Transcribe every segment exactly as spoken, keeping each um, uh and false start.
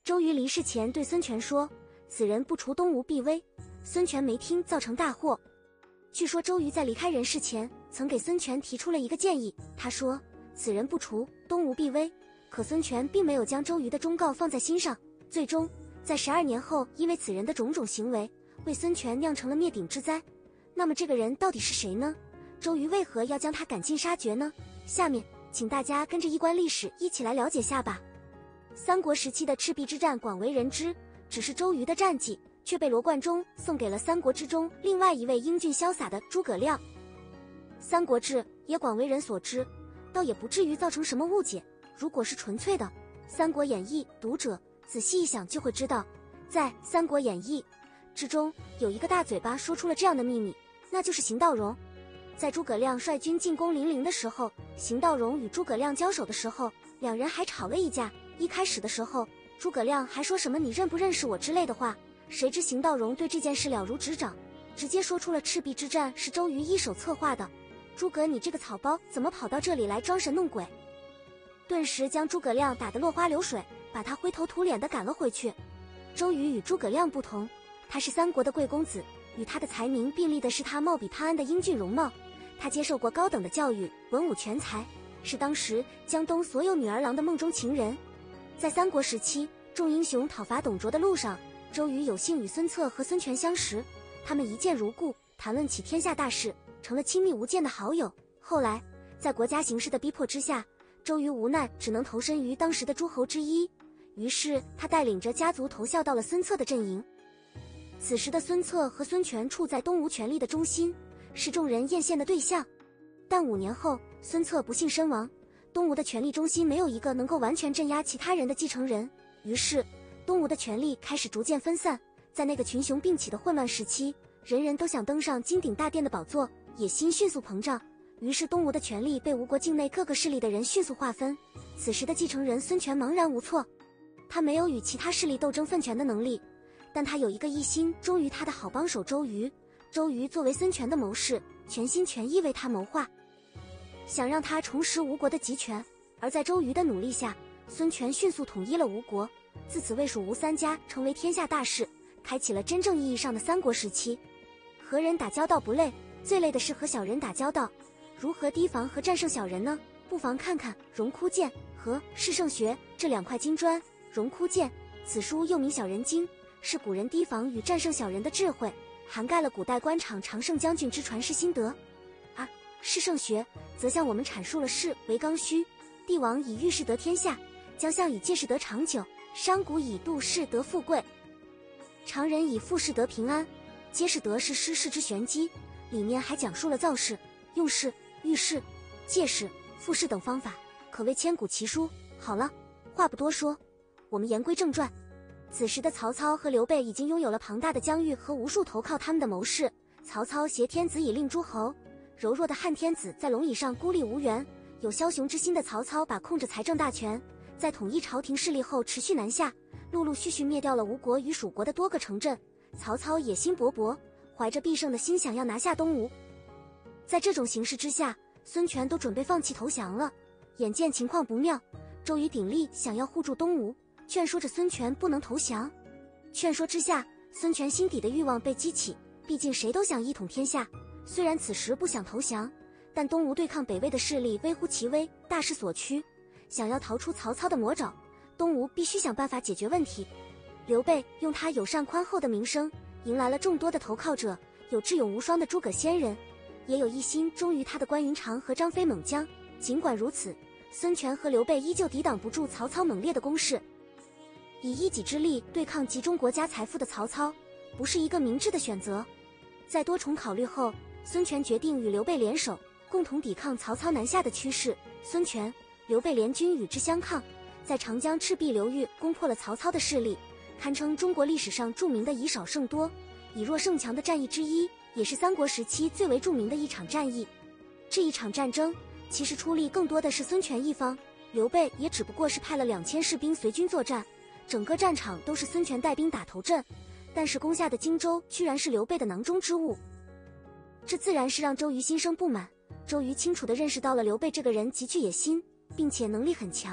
周瑜离世前对孙权说：“此人不除，东吴必危。”孙权没听，造成大祸。据说周瑜在离开人世前，曾给孙权提出了一个建议，他说：“此人不除，东吴必危。”可孙权并没有将周瑜的忠告放在心上，最终在十二年后，因为此人的种种行为，为孙权酿成了灭顶之灾。那么这个人到底是谁呢？周瑜为何要将他赶尽杀绝呢？下面请大家跟着一关历史一起来了解下吧。三国时期的赤壁之战广为人知，只是周瑜的战绩却被罗贯中送给了三国之中另外一位英俊潇洒的诸葛亮。三国志也广为人所知，倒也不至于造成什么误解。如果是纯粹的三国演义，读者仔细一想就会知道，在三国演义之中有一个大嘴巴说出了这样的秘密，那就是邢道荣。在诸葛亮率军进攻零陵的时候，邢道荣与诸葛亮交手的时候，两人还吵了一架。一开始的时候，诸葛亮还说什么你认不认识我之类的话，谁知邢道荣对这件事了如指掌，直接说出了赤壁之战是周瑜一手策划的。诸葛你这个草包怎么跑到这里来装神弄鬼？顿时将诸葛亮打得落花流水，把他灰头土脸地赶了回去。周瑜与诸葛亮不同，他是三国的贵公子，与他的才名并立的是他貌比潘安的英俊容貌。他接受过高等的教育，文武全才，是当时江东所有女儿郎的梦中情人。在三国时期，众英雄讨伐董卓的路上，周瑜有幸与孙策和孙权相识，他们一见如故，谈论起天下大事，成了亲密无间的好友。后来在国家形势的逼迫之下，周瑜无奈只能投身于当时的诸侯之一，于是他带领着家族投效到了孙策的阵营。此时的孙策和孙权处在东吴权力的中心，是众人艳羡的对象。但五年后，孙策不幸身亡，东吴的权力中心没有一个能够完全镇压其他人的继承人，于是东吴的权力开始逐渐分散。在那个群雄并起的混乱时期，人人都想登上金鼎大殿的宝座，野心迅速膨胀，于是东吴的权力被吴国境内各个势力的人迅速划分。此时的继承人孙权茫然无措，他没有与其他势力斗争分权的能力，但他有一个一心忠于他的好帮手周瑜。周瑜作为孙权的谋士，全心全意为他谋划，想让他重拾吴国的集权。而在周瑜的努力下，孙权迅速统一了吴国，自此魏蜀吴三家成为天下大事，开启了真正意义上的三国时期。和人打交道不累，最累的是和小人打交道。如何提防和战胜小人呢？不妨看看荣枯剑和释圣学这两块金砖。荣枯剑，此书又名小人经，是古人提防与战胜小人的智慧，涵盖了古代官场常胜将军之传世心得。而释圣学则向我们阐述了士为刚需，帝王以遇事得天下，将相以借势得长久，商贾以度事得富贵，常人以复事得平安，皆是得势失势之玄机。里面还讲述了造势、用事、遇事、借势、复事等方法，可谓千古奇书。好了，话不多说，我们言归正传。此时的曹操和刘备已经拥有了庞大的疆域和无数投靠他们的谋士。曹操挟天子以令诸侯，柔弱的汉天子在龙椅上孤立无援。有枭雄之心的曹操把控着财政大权，在统一朝廷势力后持续南下，陆陆续续灭掉了吴国与蜀国的多个城镇。曹操野心勃勃，怀着必胜的心想要拿下东吴。在这种形势之下，孙权都准备放弃投降了。眼见情况不妙，周瑜鼎力想要护住东吴，劝说着孙权不能投降。劝说之下，孙权心底的欲望被激起，毕竟谁都想一统天下。虽然此时不想投降，但东吴对抗北魏的势力微乎其微，大势所趋，想要逃出曹操的魔爪，东吴必须想办法解决问题。刘备用他友善宽厚的名声，迎来了众多的投靠者，有智勇无双的诸葛先人，也有一心忠于他的关云长和张飞猛将。尽管如此，孙权和刘备依旧抵挡不住曹操猛烈的攻势。以一己之力对抗集中国家财富的曹操，不是一个明智的选择。在多重考虑后，孙权决定与刘备联手，共同抵抗曹操南下的趋势。孙权、刘备联军与之相抗，在长江赤壁流域攻破了曹操的势力，堪称中国历史上著名的以少胜多、以弱胜强的战役之一，也是三国时期最为著名的一场战役。这一场战争其实出力更多的是孙权一方，刘备也只不过是派了两千士兵随军作战，整个战场都是孙权带兵打头阵，但是攻下的荆州居然是刘备的囊中之物，这自然是让周瑜心生不满。周瑜清楚地认识到了刘备这个人极具野心，并且能力很强，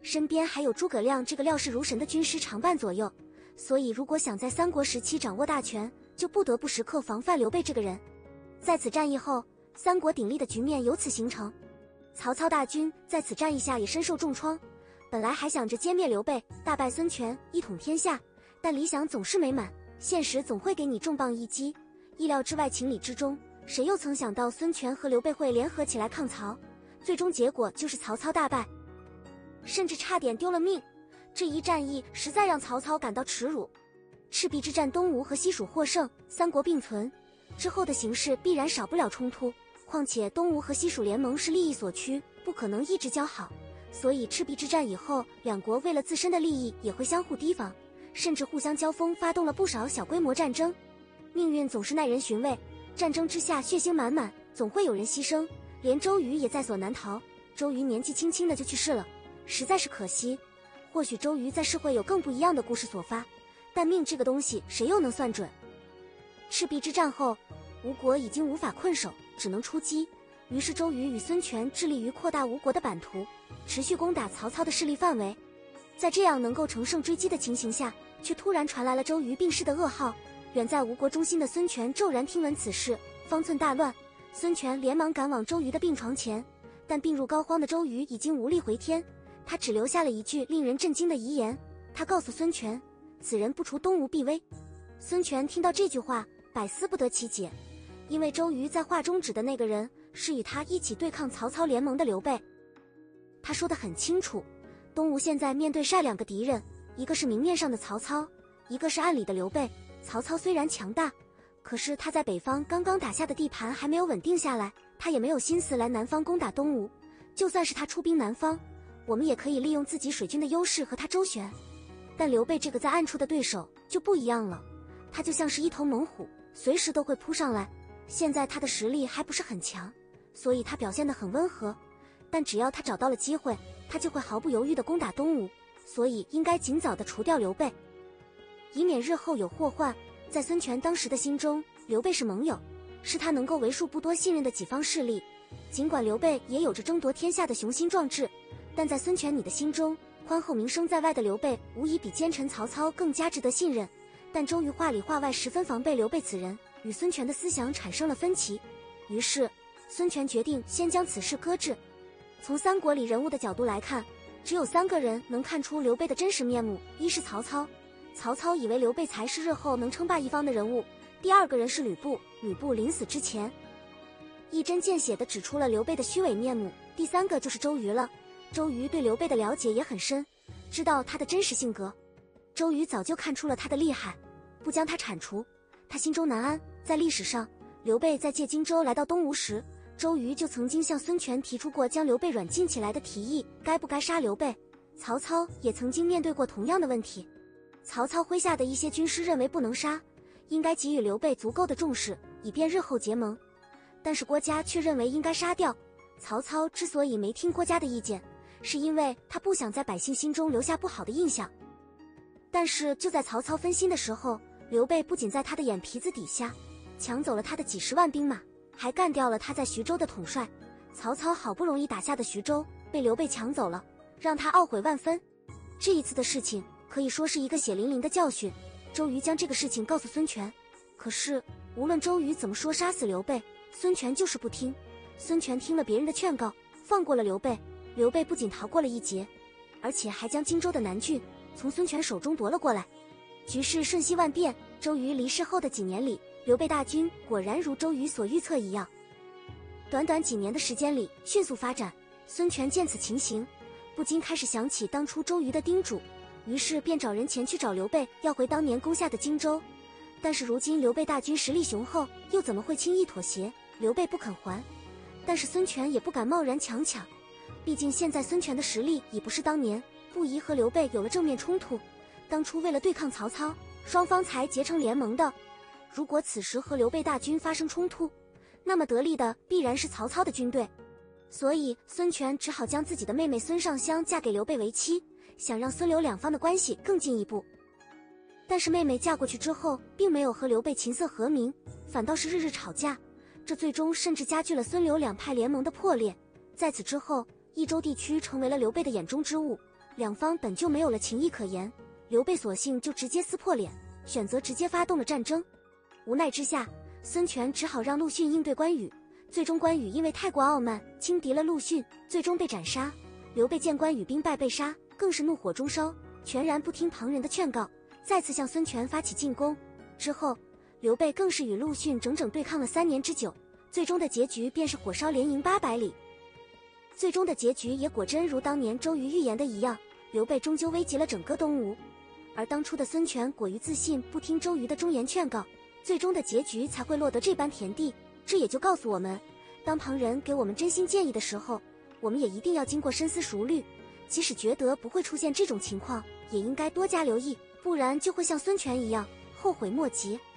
身边还有诸葛亮这个料事如神的军师常伴左右，所以如果想在三国时期掌握大权，就不得不时刻防范刘备这个人。在此战役后，三国鼎立的局面由此形成。曹操大军在此战役下也深受重创，本来还想着歼灭刘备，大败孙权，一统天下，但理想总是美满，现实总会给你重磅一击。意料之外，情理之中，谁又曾想到孙权和刘备会联合起来抗曹？最终结果就是曹操大败，甚至差点丢了命。这一战役实在让曹操感到耻辱。赤壁之战，东吴和西蜀获胜，三国并存，之后的形势必然少不了冲突。况且东吴和西蜀联盟是利益所趋，不可能一直交好，所以赤壁之战以后，两国为了自身的利益也会相互提防，甚至互相交锋，发动了不少小规模战争。命运总是耐人寻味，战争之下血腥满满，总会有人牺牲，连周瑜也在所难逃。周瑜年纪轻轻的就去世了，实在是可惜。或许周瑜在世会有更不一样的故事所发，但命这个东西谁又能算准？赤壁之战后，吴国已经无法困守，只能出击。于是周瑜与孙权致力于扩大吴国的版图，持续攻打曹操的势力范围。在这样能够乘胜追击的情形下，却突然传来了周瑜病逝的噩耗。远在吴国中心的孙权骤然听闻此事，方寸大乱。孙权连忙赶往周瑜的病床前，但病入膏肓的周瑜已经无力回天，他只留下了一句令人震惊的遗言。他告诉孙权，此人不除东吴必危。孙权听到这句话，百思不得其解，因为周瑜在话中指的那个人是与他一起对抗曹操联盟的刘备。他说得很清楚，东吴现在面对是两个敌人，一个是明面上的曹操，一个是暗里的刘备。曹操虽然强大，可是他在北方刚刚打下的地盘还没有稳定下来，他也没有心思来南方攻打东吴。就算是他出兵南方，我们也可以利用自己水军的优势和他周旋。但刘备这个在暗处的对手就不一样了，他就像是一头猛虎，随时都会扑上来。现在他的实力还不是很强，所以他表现得很温和，但只要他找到了机会，他就会毫不犹豫地攻打东吴，所以应该尽早地除掉刘备，以免日后有祸患。在孙权当时的心中，刘备是盟友，是他能够为数不多信任的己方势力。尽管刘备也有着争夺天下的雄心壮志，但在孙权你的心中，宽厚名声在外的刘备无疑比奸臣曹操更加值得信任。但周瑜话里话外十分防备刘备此人，与孙权的思想产生了分歧。于是孙权决定先将此事搁置。从三国里人物的角度来看，只有三个人能看出刘备的真实面目，一是曹操，曹操以为刘备才是日后能称霸一方的人物；第二个人是吕布，吕布临死之前一针见血地指出了刘备的虚伪面目；第三个就是周瑜了。周瑜对刘备的了解也很深，知道他的真实性格。周瑜早就看出了他的厉害，不将他铲除，他心中难安。在历史上，刘备在借荆州来到东吴时，周瑜就曾经向孙权提出过将刘备软禁起来的提议，该不该杀刘备？曹操也曾经面对过同样的问题。曹操麾下的一些军师认为不能杀，应该给予刘备足够的重视，以便日后结盟。但是郭嘉却认为应该杀掉。曹操之所以没听郭嘉的意见，是因为他不想在百姓心中留下不好的印象。但是就在曹操分心的时候，刘备不仅在他的眼皮子底下抢走了他的几十万兵马，还干掉了他在徐州的统帅。曹操好不容易打下的徐州被刘备抢走了，让他懊悔万分。这一次的事情可以说是一个血淋淋的教训。周瑜将这个事情告诉孙权，可是无论周瑜怎么说杀死刘备，孙权就是不听。孙权听了别人的劝告，放过了刘备。刘备不仅逃过了一劫，而且还将荆州的南郡从孙权手中夺了过来。局势瞬息万变，周瑜离世后的几年里，刘备大军果然如周瑜所预测一样，短短几年的时间里迅速发展。孙权见此情形，不禁开始想起当初周瑜的叮嘱，于是便找人前去找刘备，要回当年攻下的荆州。但是如今刘备大军实力雄厚，又怎么会轻易妥协？刘备不肯还，但是孙权也不敢贸然强抢，毕竟现在孙权的实力已不是当年，不宜和刘备有了正面冲突。当初为了对抗曹操，双方才结成联盟的，如果此时和刘备大军发生冲突，那么得利的必然是曹操的军队。所以孙权只好将自己的妹妹孙尚香嫁给刘备为妻，想让孙刘两方的关系更进一步。但是妹妹嫁过去之后，并没有和刘备琴瑟和鸣，反倒是日日吵架，这最终甚至加剧了孙刘两派联盟的破裂。在此之后，益州地区成为了刘备的眼中之物， 两方本就没有了情谊可言，刘备索性就直接撕破脸，选择直接发动了战争。无奈之下，孙权只好让陆逊应对关羽，最终关羽因为太过傲慢，轻敌了陆逊，最终被斩杀。刘备见关羽兵败被杀，更是怒火中烧，全然不听旁人的劝告，再次向孙权发起进攻。之后，刘备更是与陆逊整整对抗了三年之久，最终的结局便是火烧连营八百里。最终的结局也果真如当年周瑜预言的一样，刘备终究危及了整个东吴。而当初的孙权过于自信，不听周瑜的忠言劝告，最终的结局才会落得这般田地。这也就告诉我们，当旁人给我们真心建议的时候，我们也一定要经过深思熟虑，即使觉得不会出现这种情况，也应该多加留意，不然就会像孙权一样后悔莫及。